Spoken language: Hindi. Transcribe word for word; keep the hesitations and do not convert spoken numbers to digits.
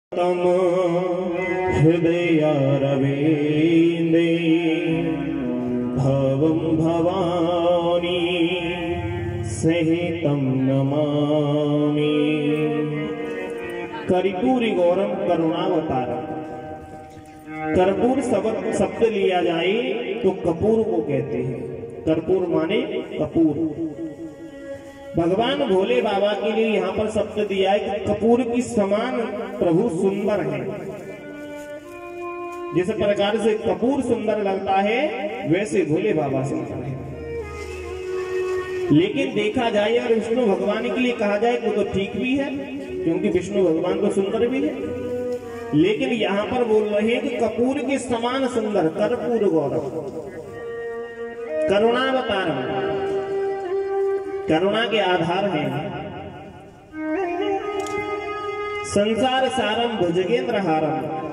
तम हृदयारविन्दे भवं भवानी सहितं नमामि। कर्पूरी गौरम करुणावतारम। कर्पूर शब्द लिया जाए तो कपूर को कहते हैं। कर्पूर माने कपूर। भगवान भोले बाबा के लिए यहाँ पर शब्द दिया है कि कपूर की समान प्रभु सुंदर है। जिस प्रकार से कपूर सुंदर लगता है वैसे भोले बाबा सुंदर है। लेकिन देखा जाए और विष्णु भगवान के लिए कहा जाए तो, तो ठीक भी है, क्योंकि विष्णु भगवान तो सुंदर भी है। लेकिन यहाँ पर बोल रहे हैं कि कपूर के समान सुंदर, कर्पूर गौरव, करुणावतारम, करुणा के आधार है। संसार सारम भुजगेंद्र हारम,